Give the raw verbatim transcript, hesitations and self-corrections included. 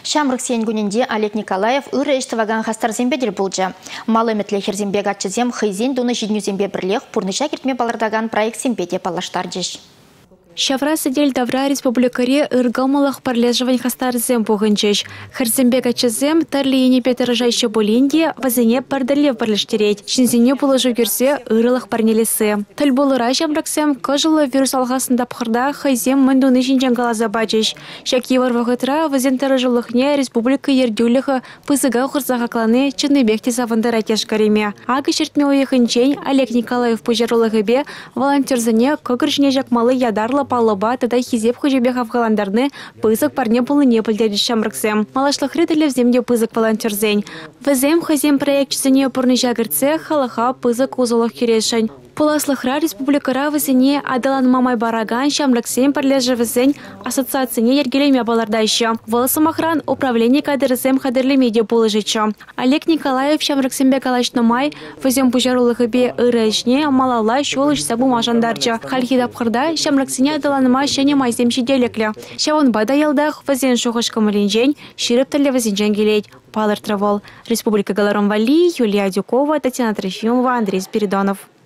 Шамрық сен күнінде Олег Николаев үрі іштіваған хастар зембедел бұлжа. Малы метле херзембе гатчызем хызен дуны жиднюзембе бірлех пурныша кертме балардаган проект зембеде палаштар жеш. Шавра сидель давра республикаре ыргамалах парлежевань хастарзем пугынчеш. Херзембе гатчызем тарлиене петеражайшы болинде вазене пардалев парлештереть. Шинзене положу герсе ырылах парнелесе. Таль болыра жамраксем кожылы вирус алғасында пхырда хайзем мындуны шинжан галаза бачеш. Шакивар вағытра вазен таражылыхне республика ердюліха пызыга ухырзаға кланы чынныбекте савындыра кешкареме. Ағы шертме уехынчен Олег Николаев пужарылығыбе волонтерзіне көгіршіне жакмалы ядарлы палыба тада хизеп хожебе хавгаландарны пызык парне полыне пылдері шамрыксем. Малашлықры земде пызык волонтерзень. Вазем хазем проект чизіне пурны жагырце халаха пызык узылық керешень. Поласлыхра республикара вазене адалан мамай бараган шамрыксем парлежі вазень ассоциацияне ергелеме балардайшы. Волосамахран управление кадрызем хадырлемеде положычы. Олег Николаев шамрыксембе калашны май вазем пужарулығыбе ырышне малала шолыш сабу мажандарчы. Хальхидап хырда шамрыксене адаланыма шене майзем шеделеклі. Шавон бада елдах вазен шоғышқы мылинжен, ширып тілі вазенжен келейд. Палыр Травол. Республика Галарон Вали, Юлия Дюкова, Татьяна Трофимова, Андрей Спиридонов.